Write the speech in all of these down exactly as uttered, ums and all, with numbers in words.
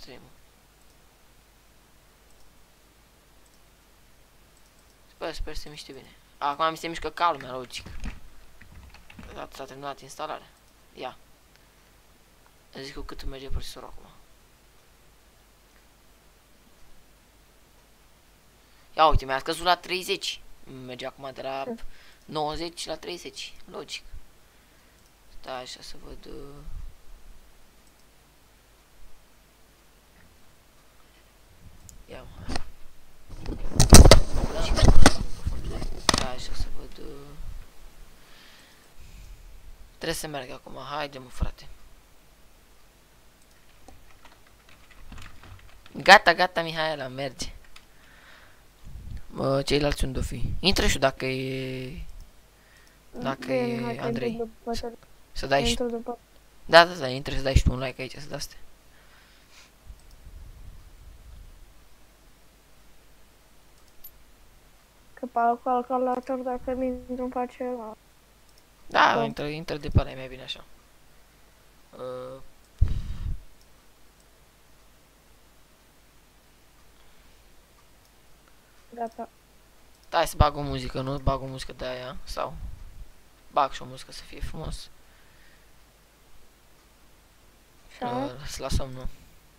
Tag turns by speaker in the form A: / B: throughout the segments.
A: stream-ul. Sper, sper să se miște bine. Acum mi se mișcă ca lumea, logic. S-a terminat instalarea. Ia. Zic cu cât merge procesorul acum. Ia uite, mi-a scăzut la treizeci. Merge acum de la nouăzeci la treizeci. Logic. Stai așa să văd. Uh... Ia mă. Stai așa să văd. Uh... Trebuie să merg acum. Haide mă, frate. Gata, gata, Mihaela, merge. Bă, ceilalți unde o fi? Intră și dacă e... Dacă e Andrei. Să dai și... Da, da, da, intră să dai și tu un like aici, să dați.
B: Că pe calculator dacă mi nu face la...
A: Da, intră, intră de pe ăla, e mai bine așa. Uh...
B: Gata.
A: Da, hai să bag o muzică, nu bag o muzică de aia, sau... Bag și o muzică să fie frumos. Uh, să lasăm, nu?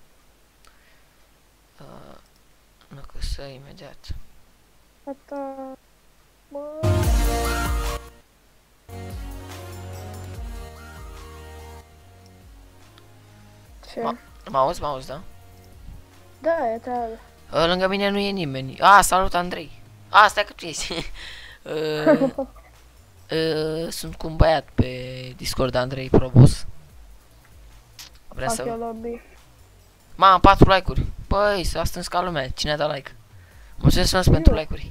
A: Uh, nu că să imediat.
B: Gata. Bă. Ce?
A: Mă auzi, mă auzi, da?
B: Da, e treabă.
A: Lângă mine nu e nimeni. A, salut Andrei. A, stai că tu ești. uh, uh, sunt cu un băiat pe Discord, Andrei Probos. Vrea să...
B: lobby.
A: Ma, am patru like-uri. Băi, s-a strâns ca lumea. Cine a dat like? Mulțumesc frumos pentru like-uri.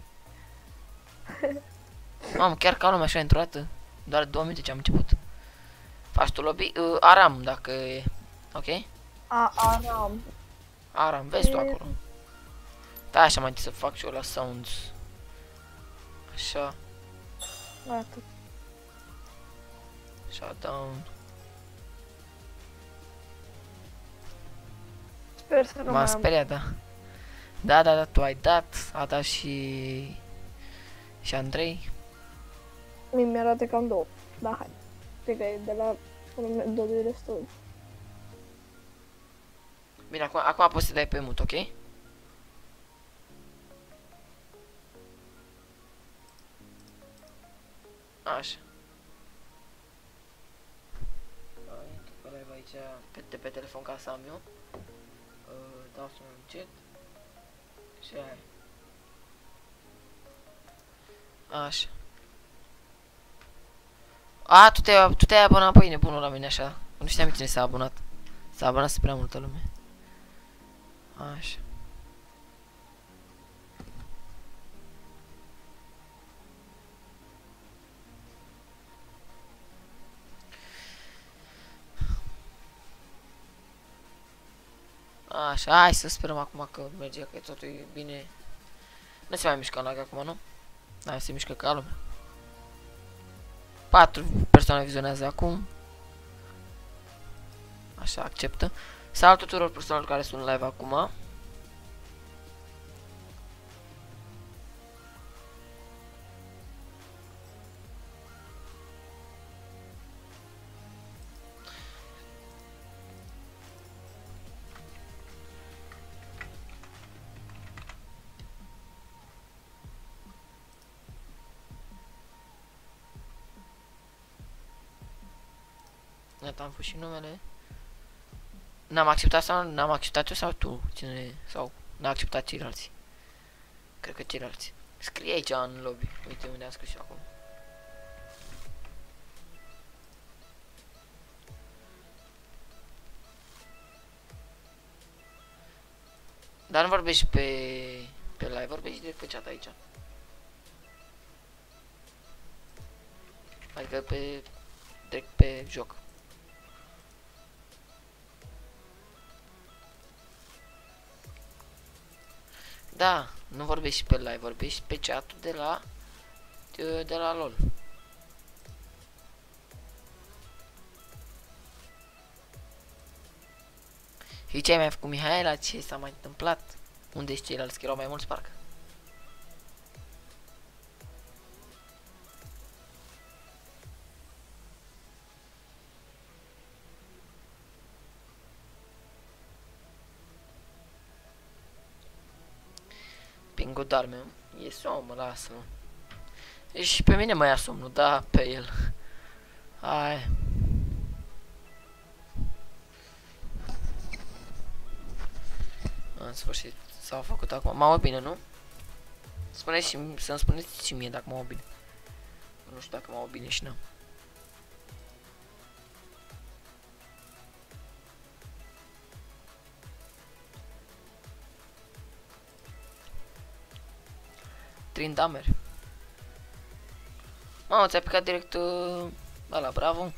A: Mamă, chiar ca lumea așa într-o dată. Doar două minute ce am început. Faci tu lobby? Uh, Aram, dacă e... Ok?
B: A, Aram.
A: Aram, vezi tu acolo. Da, așa mai să fac și eu la sounds. Așa.
B: Gata.
A: Shutdown.
B: Sper să nu
A: M-am speriat, da. Da, da, da, tu ai dat. A dat și... Și Andrei.
B: Mie mi-arată cam două. Da, hai. Cred că e de la... doi de destul.
A: Bine, acum, acum poți să dai pe mut, ok? Așa. Intru pe live aici, pe, de pe telefon ca să am eu. Uh, dau să un chat. Și aia. Așa. A, tu te-ai tu te-ai abonat pe nebunul la mine așa. Nu știam cine s-a abonat. S-a abonat prea multă lume. Așa. Așa, hai să sperăm acum că merge, că totul e bine. Nu se mai mișcă lag acum, nu? Hai, se mișcă ca lumea. Patru persoane vizionează acum. Așa, acceptă. Salut tuturor persoanelor care sunt live acum. Iată, am pus și numele. N-am acceptat sau n-am acceptat eu sau tu? Cine? Sau n-am acceptat ceilalți? Cred că ceilalți. Scrie aici în lobby. Uite unde am scris eu acum. Dar nu vorbești pe pe live, vorbești direct pe chat aici. Adică pe direct pe joc. Da, nu vorbești pe live, vorbești pe chat-ul de la de, de la LOL. Și ce ai mai făcut, Mihaela? Ce s-a mai întâmplat? Unde-s ceilalți? Că erau mai mulți, parcă. Pingu doarme. E somn, lasă-mă. Și pe mine mă ia somnul, da, pe el. Hai. În sfârșit, s-au făcut acum. M-au bine, nu? Spuneți și, să-mi spuneți și mie dacă m-au bine. Nu știu dacă m-au bine și nu. Trindamer. Mamă, ți-a picat direct uh, ăla, bravo.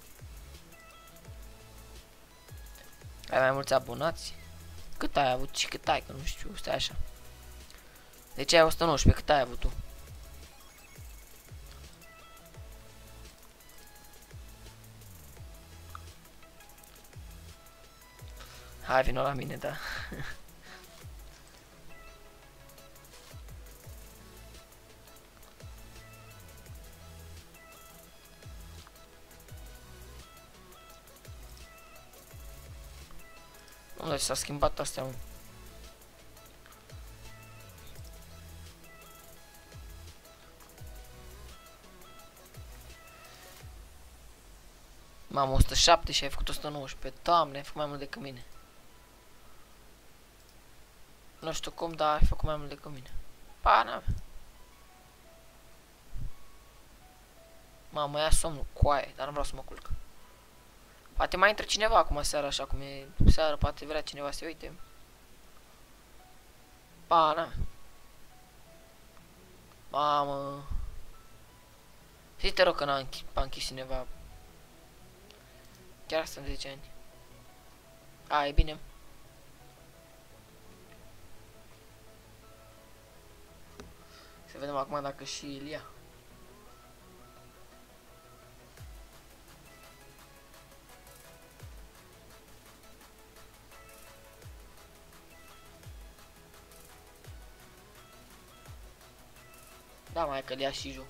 A: Ai mai mulți abonați? Cât ai avut și cât ai, că nu știu, stai așa. Deci ai o sută nouăsprezece, cât ai avut tu? Hai, vino la mine, da. Nu, s-a schimbat astea, mă. Mamă, o sută șapte și ai făcut o sută nouăsprezece. Doamne, ai făcut mai mult decât mine. Nu știu cum, dar ai făcut mai mult decât mine. Pa, n-avea. Mamă, ia somnul, coaie, dar nu vreau să mă culc. Poate mai intră cineva acum seara, așa cum e seara, poate vrea cineva să uite. Pa, n-avea. Mamă. Și te rog că n-a închis, închis cineva. Chiar sunt zece ani. A, e bine. Să vedem acum dacă și Ilia. Da, mai că Ilia și joc.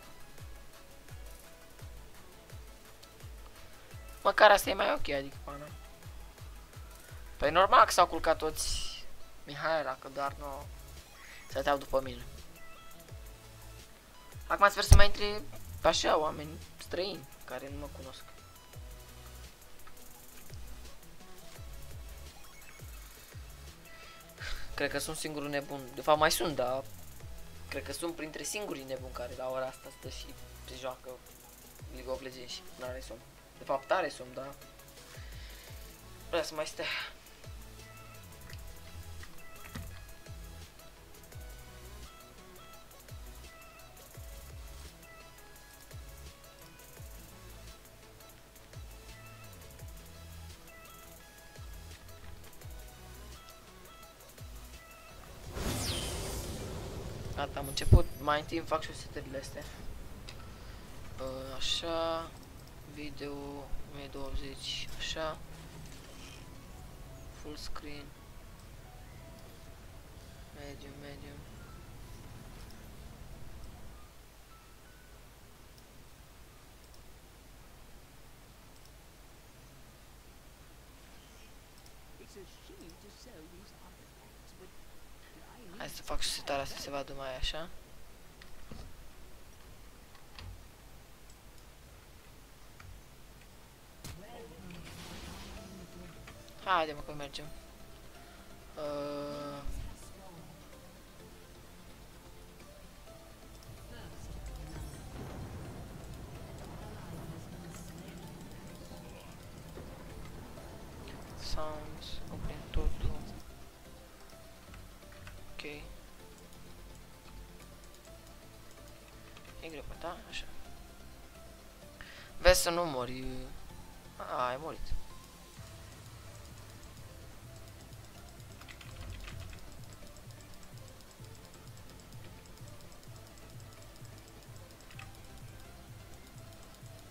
A: Măcar asta e mai ok, adică pana. Păi normal că s-au culcat toți Mihaela, că doar nu stăteau după mine. Acum sper să mai intre așa oameni străini care nu mă cunosc. Cred că sunt singurul nebun. De fapt mai sunt, dar cred că sunt printre singurii nebuni care la ora asta stă și se joacă League of Legends și n-are somn. De fapt are somn, dar vrea să mai stea. Gata, am început. Mai întâi îmi fac și setările astea. Uh, așa. Video o mie douăzeci. Așa. Full screen. Medium, medium. Hai să fac și setarea să se vadă mai așa. Haide-mă că mergem. Uh... Sounds, oprim totul. Ok. E greu, da? Așa. Vezi să nu mori. A, ai murit.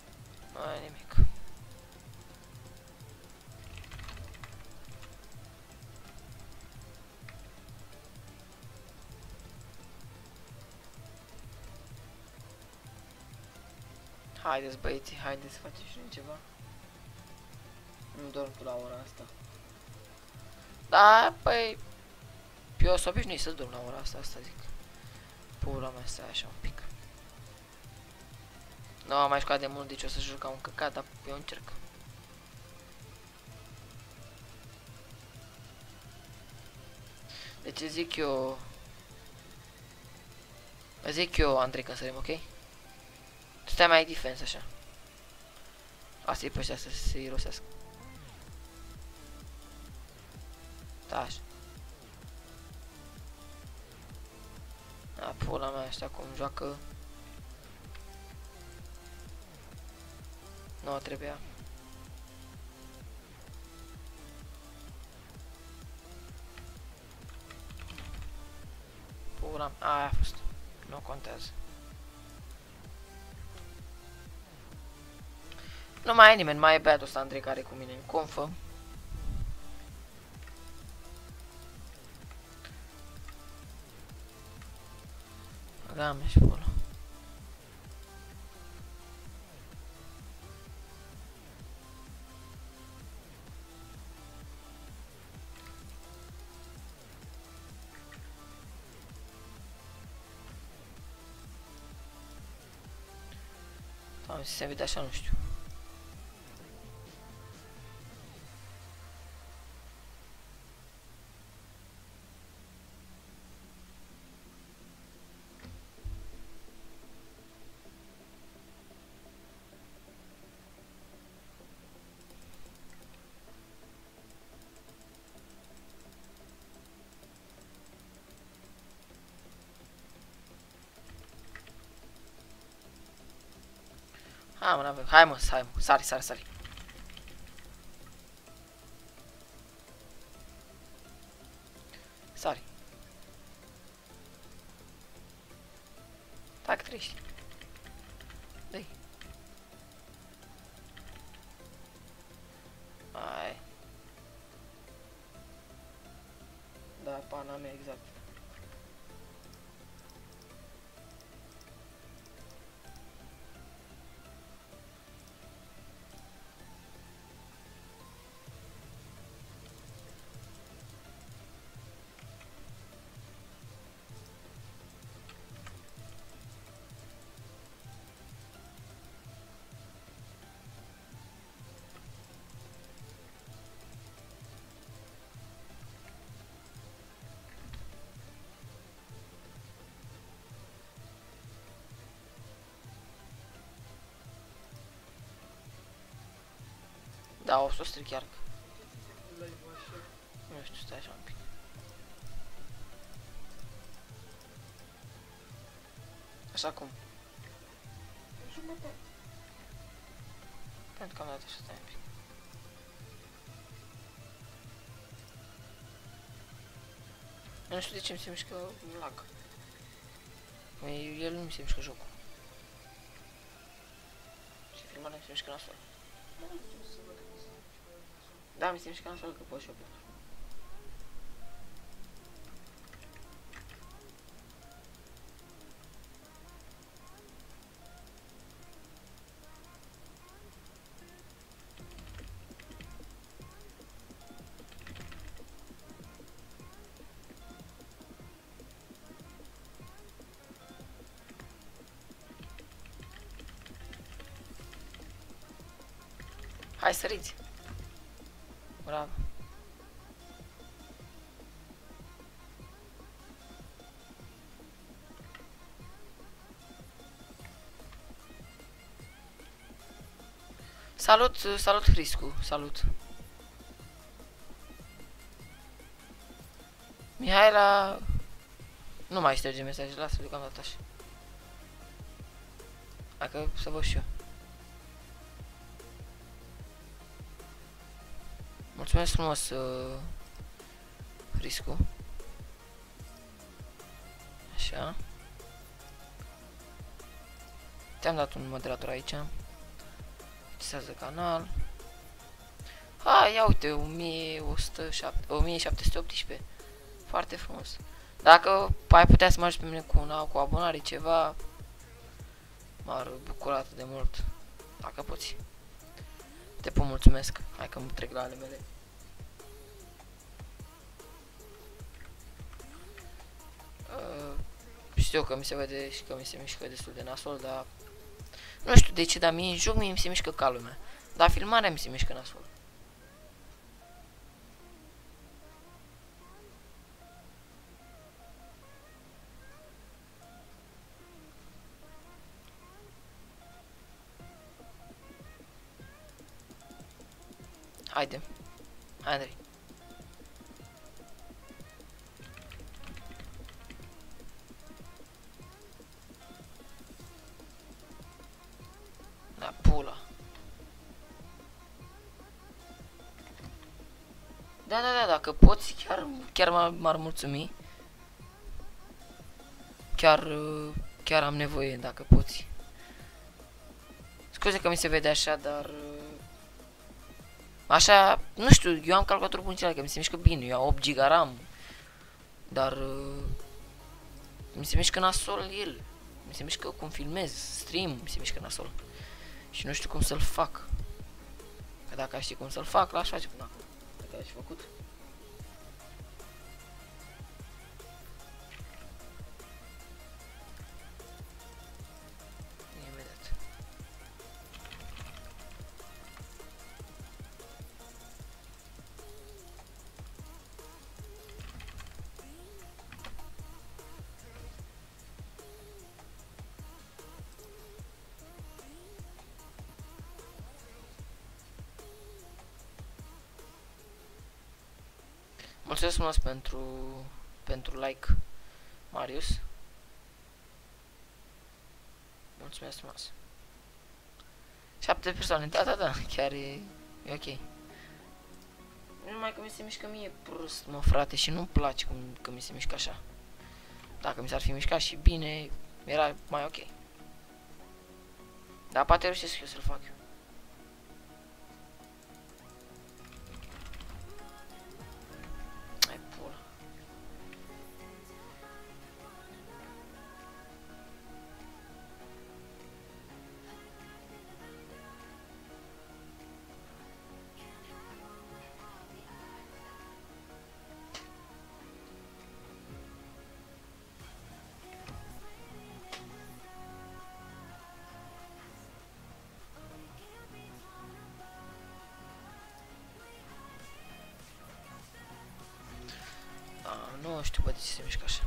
A: Nu ai nimic. Haideți băieții, haideți să facem și noi ceva. Nu dorm tu la ora asta. Da, păi... Eu sunt obișnuit să dorm la ora asta, asta zic. Pula mea, stai așa un pic. Nu am mai jucat de mult, deci o să jucam un căcat, dar eu încerc. Deci zic eu... Zic eu, Andrei, când sărim, ok? Tu stai mai defense așa. Asta-i pe ăștia să se irosească. Da, așa. A, pula mea, ăștia cum joacă. Nu trebuia. Pula mea, aia a fost. Nu contează. Nu mai e nimeni, mai e băiatul ăsta Andrei care e cu mine în confă. Game și pula. Doamne, se vede așa, nu știu. Hai mă, n-avem. Hai mă, hai mă, sari, sari, sari. Sari. Tac, treci. Dă-i. Hai. Da, pana mea, exact. Da, o să o stric chiar. Nu știu, stai așa un pic. Așa cum? Pentru că am dat așa, stai un pic. Eu nu știu de ce mi se mișcă lag. El nu mi se mișcă jocul. Și filmarea mi se mișcă nasol. Da, mi se mișcă nasol că pot și eu plec. Hai, săriți! Bravo! Salut, salut Hriscu, salut! Mihaela... Nu mai șterge mesaje, lasă-l deocamdată așa. Hai că să văd și eu. Mulțumesc frumos, uh, Riscu. Așa. Te-am dat un moderator aici. Visează canal. Hai, ia uite, o mie șapte sute optsprezece. Foarte frumos. Dacă ai putea să mă ajut pe mine cu una, cu abonare, ceva, m-ar bucura atât de mult. Dacă poți. Te pot mulțumesc. Hai că mă trec la ale mele. Uh, știu că mi se vede și că mi se mișcă destul de nasol, dar nu știu de ce, dar mie în joc mie mi se mișcă ca lumea. Dar filmarea mi se mișcă nasol. Haide. Hai, Andrei. Da, pula. Da, da, da, dacă poți, chiar, chiar m-ar mulțumi. Chiar, chiar am nevoie, dacă poți. Scuze că mi se vede așa, dar... Așa, nu știu, eu am calculatorul funcțional, că mi se mișcă bine, eu am opt giga RAM. Dar... Mi se mișcă nasol el. Mi se mișcă cum filmez, stream, mi se mișcă nasol. Și nu știu cum să-l fac. Că dacă aș ști cum să-l fac, l-aș face până acum. Dacă l-aș făcut. Imediat. Mulțumesc frumos pentru, pentru like, Marius. Mulțumesc frumos. Șapte persoane, da, da, da, chiar e, e ok. Numai că mi se mișcă mie prost, mă, frate, și nu-mi place cum că mi se mișcă așa. Dacă mi s-ar fi mișcat și bine, era mai ok. Dar poate reușesc eu să-l fac eu. Nu știu poate ce se mișcă așa.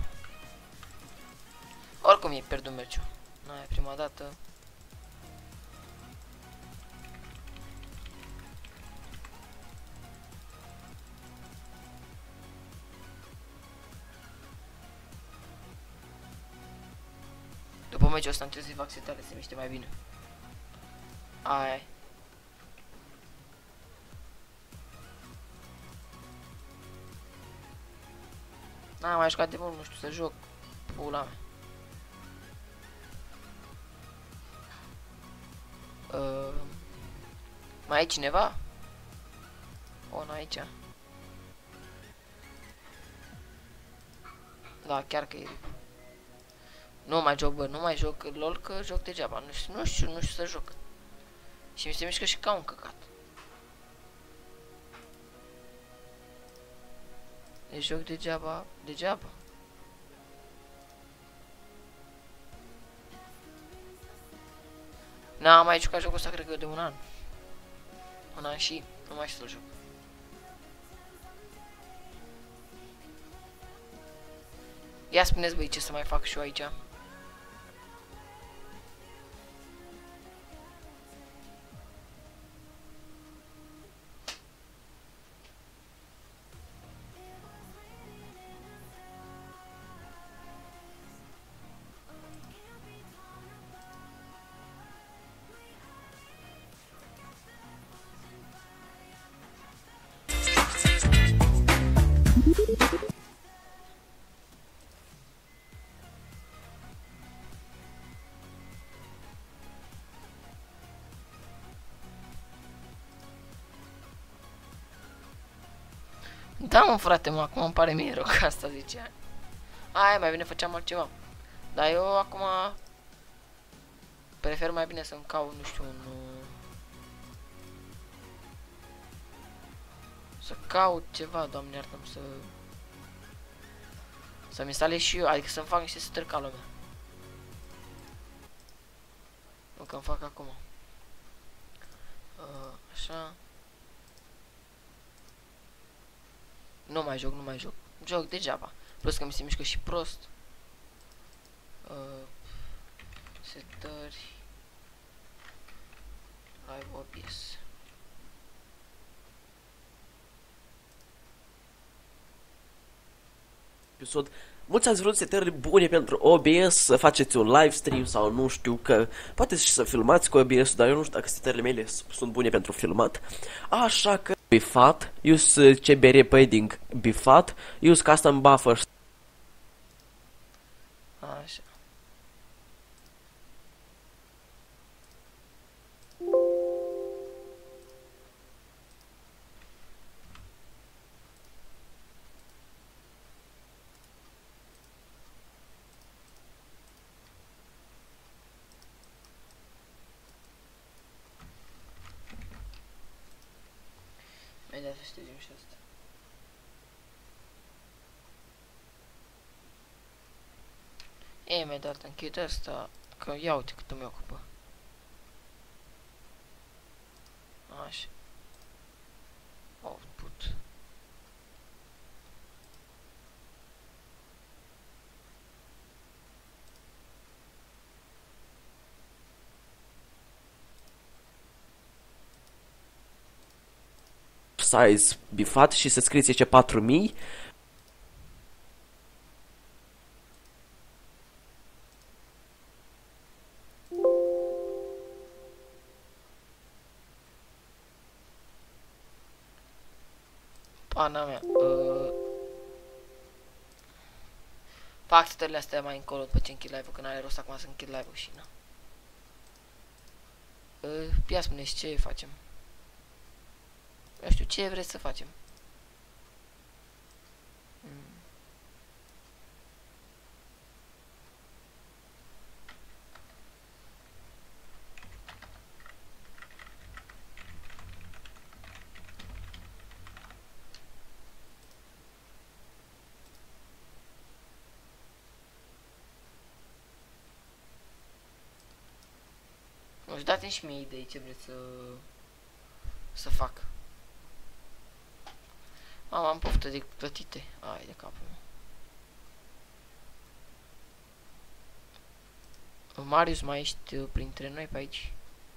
A: Oricum e pierdut meciul. Nu e prima dată. După meciul ăsta trebuie să-i fac setare, se miște mai bine. Aia. N-am mai jucat de mult, nu știu să joc. Pula mea. Uh, mai e cineva? O, nu aici. Da, chiar că e. Nu mai joc, bă, nu mai joc LOL, că joc degeaba. Nu știu, nu știu, nu știu să joc. Și mi se mișcă și ca un căcat. Deci joc degeaba, degeaba. N-am mai jucat jocul ăsta, cred că de un an. Un an și nu mai știu să-l joc. Ia spuneți, băi, ce să mai fac și eu aici. Da, mă, frate, mă, acum îmi pare mie rău că asta zicea. Aia, mai bine făceam altceva. Dar eu acum prefer mai bine să-mi caut, nu știu, un... Să caut ceva, Doamne iartă-mi, să... Să-mi instalez și eu, adică să-mi fac niște setări ca lumea. Nu că-mi fac acum. Uh, așa. Nu mai joc, nu mai joc. Joc degeaba. Plus că mi se mișcă și prost. Uh, setări. Live O B S.
C: Episod. Mulți ați vrut setări bune pentru O B S, să faceți un live stream sau nu știu, că poate și să filmați cu O B S, dar eu nu știu dacă setările mele sunt bune pentru filmat. Așa că bifat, use C B R padding bifat, use custom buffers.
A: Așa. Imediat să ștergem și asta. E, imediat închid asta, că ia uite cât îmi ocupă. Așa. Output.
C: Size bifat și să scrieți ce patru mii.
A: Pana mea. Uh, fac setările astea mai încolo după ce închid live-ul, că n-are rost acum să închid live-ul și na. Uh, ia spune-și ce facem. Nu știu ce vreți să facem. Mm. Nu știu, dați-mi și mie idei ce vreți să să fac. Am, am poftă de plătite. Ai de capul meu. Marius, mai ești printre noi pe aici?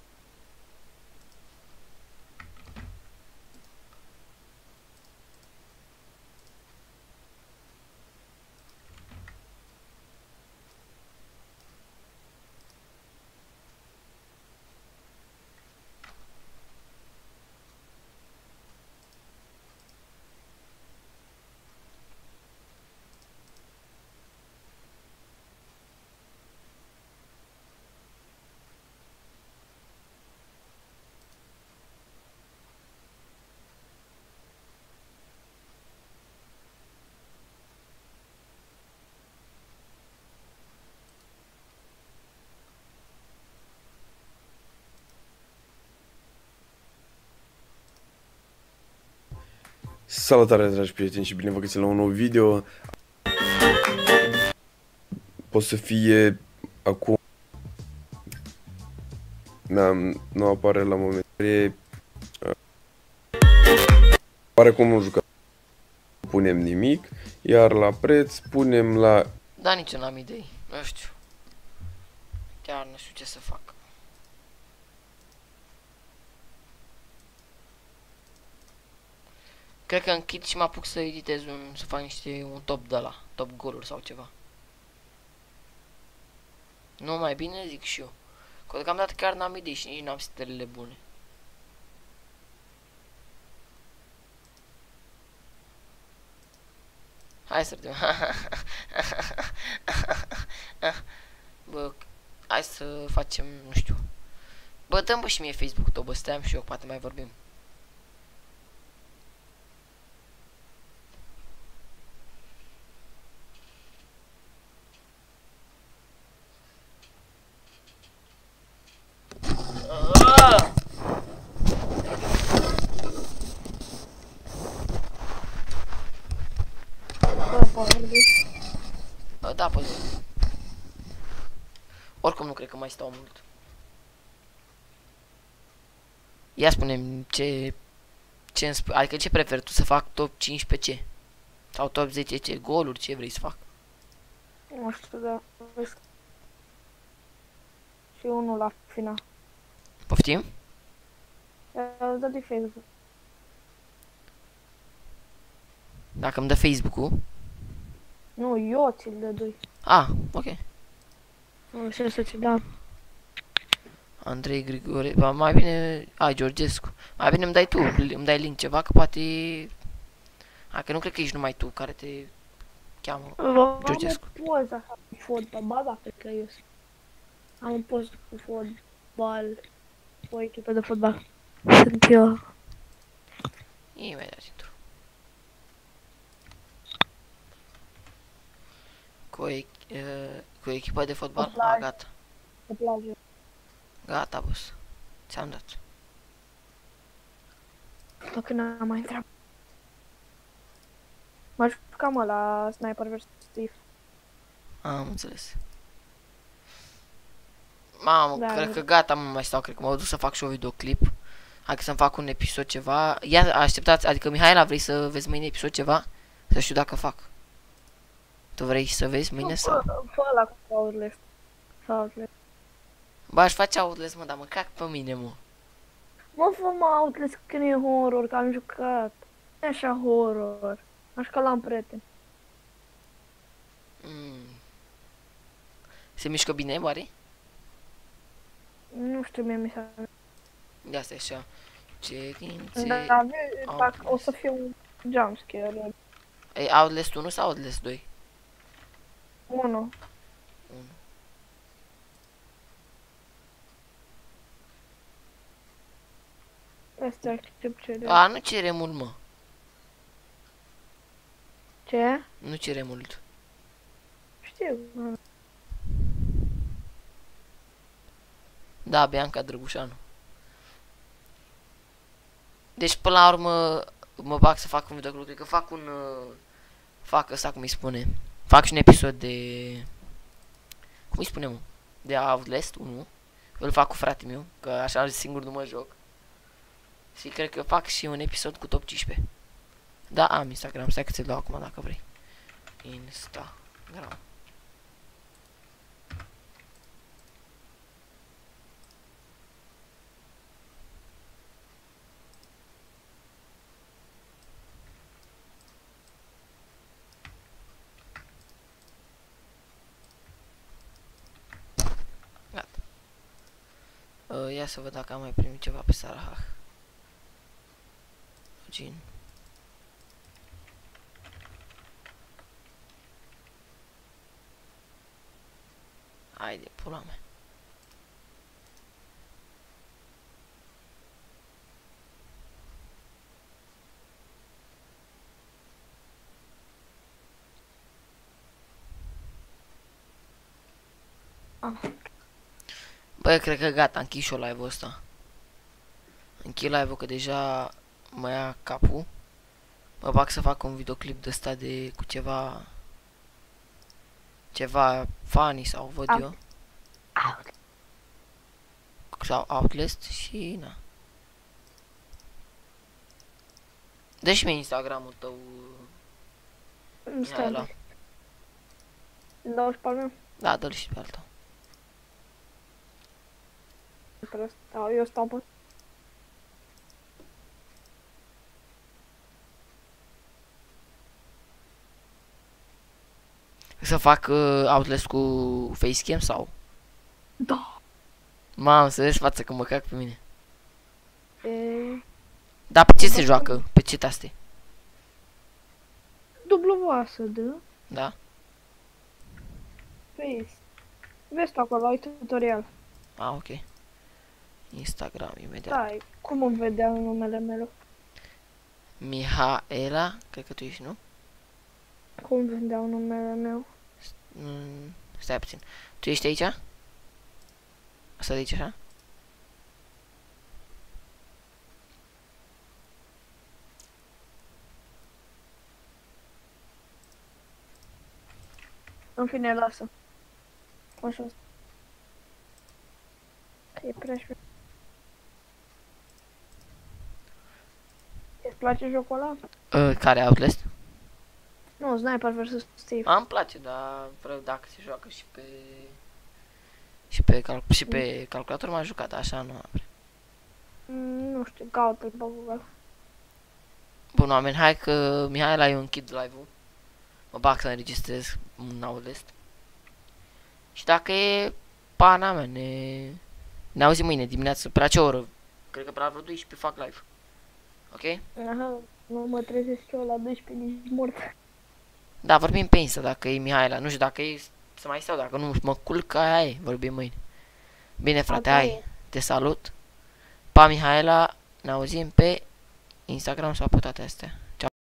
D: Salutare, dragi prieteni, și bine vă găsit la un nou video. Poate să fie acum, nu apare la moment. E, apare cum un jucat. Punem nimic, iar la preț punem la...
A: Da, nici eu n-am idei, nu știu. Chiar nu știu ce să fac. Cred că închid și mă apuc să editez un, să fac niște, un top de la, top goluri sau ceva. Nu, mai bine zic și eu. Că deocamdată chiar n-am idei și nici n-am setările bune. Hai să vedem. Bă, hai să facem, nu știu. Bă, dăm bă și mie Facebook-ul tău, bă, stăteam și eu, poate mai vorbim. Bă, da, poți. Oricum nu cred că mai stau mult. Ia spune-mi ce... ce îmi spui, adică ce preferi tu, să fac top cincisprezece ce? Sau top zece ce? Goluri, ce vrei să fac?
B: Nu știu, da. Vezi. Și unul la final.
A: Poftim?
B: Îl dă de Facebook.
A: Dacă îmi dă Facebook-ul?
B: Nu, eu ți-l dădui.
A: Ah, ok.
B: Nu știu să ți dau.
A: Andrei Grigore, ba, mai bine, ai Georgescu. Mai bine îmi dai tu, îmi dai link ceva, că poate... Hai, că nu cred că ești numai tu care te cheamă Georgescu.
B: Am o poză așa cu fotbal, ba da, cred că eu sunt. Am o poză cu fotbal, cu o echipă de fotbal. Sunt eu.
A: Imediat intru. Cu o, ech uh, cu o echipă de fotbal? Ah, gata.
B: Pe plajă.
A: Gata, boss. Ți-am dat.
B: Dacă n-am mai intrat. M-aș juca, mă, la Sniper versus. Steve.
A: Am înțeles. Mamă,
B: Da,
A: cred
B: da.
A: că gata, nu mai stau, cred că mă duc să fac și o videoclip. Hai că să-mi fac un episod ceva. Ia, așteptați, adică Mihaela, vrei să vezi mâine episod ceva? Să știu dacă fac. Tu vrei să vezi mâine sau?
B: Fă ăla cu Outlast. Sau Outlast.
A: Bă, aș face Outlast, mă, dar mă cac pe mine, mă.
B: Mă, fă mă Outlast că nu e horror, că am jucat. Nu e așa horror. Așa că l-am prieten.
A: Mm. Se mișcă bine, oare?
B: Nu știu, mie mi s-a...
A: De asta e așa. Cerințe...
B: Dar vezi, dacă o să fie un jumpscare.
A: E Outlast unu sau Outlast doi?
B: Unu.
A: unu.
B: Asta accept cere.
A: A, nu cere mult, mă.
B: Ce?
A: Nu cere mult.
B: Știu. mă.
A: Da, Bianca Drăgușanu. Deci, până la urmă, mă bag să fac un videoclip. Cred că fac un... Uh, fac ăsta, cum îi spune. Fac și un episod de... Cum îi spune, mă? De Outlast unu. Îl fac cu fratele meu, că așa singur nu mă joc. Și cred că fac și un episod cu top cincisprezece. Da, am Instagram. Stai că ți-l dau acum dacă vrei. Instagram. Gata. Uh, ia să văd dacă am mai primit ceva pe Sarahah. Gin. Haide, pula mea.
B: Ah.
A: Bă, cred că gata, închid și-o live-ul ăsta. Închid live-ul că deja mă ia capul. Mă bag să fac un videoclip de ăsta de cu ceva... Ceva funny sau văd
B: Ah.
A: eu. Sau Outlast și na. Dă-și mie Instagramul tău.
B: Stai.
A: Mihaela.
B: Îl dau și pe al meu.
A: Da, dă-l și pe al tău.
B: Pe ăsta, eu stau pe...
A: Să fac uh, Outlast cu facecam sau?
B: Da.
A: Mamă, să vezi față că mă cac pe mine.
B: E...
A: Dar pe ce se joacă? Pe ce taste?
B: Dublu vasă, da?
A: Da?
B: Vezi. Vezi tu acolo, ai tutorial.
A: Ah, ok. Instagram, imediat.
B: Stai, cum îmi vedea numele meu?
A: Mihaela, cred că tu ești, nu?
B: Cum vedeau numele meu?
A: Mm, stai puțin. Tu ești aici? Asta de aici, așa?
B: În fine, lasă. Așa. E prea șmecher. Îți place jocul ăla?
A: Uh, care Outlast?
B: Nu, Sniper versus. Steve.
A: A, îmi place, dar vreau dacă se joacă și pe... Și pe, cal și pe calculator m-am jucat, așa nu am vrea.
B: Mm, nu știu, caută-l pe Google.
A: Bun, oameni, hai că Mihaela, eu închid live-ul. Mă bag să înregistrez un Outlast. Și dacă e pana mea, ne... Ne auzim mâine dimineață, pe la ce oră? Cred că pe la vreo douăsprezece fac live. Ok?
B: Aha, nu mă trezesc eu la doisprezece, nici mort.
A: Da, vorbim pe Insta dacă e Mihaela. Nu știu dacă e să mai stau, dacă nu mă culc, aia e, vorbim mâine. Bine, frate,
B: Asta
A: hai,
B: e.
A: te salut. Pa, Mihaela, ne auzim pe Instagram sau pe toate astea.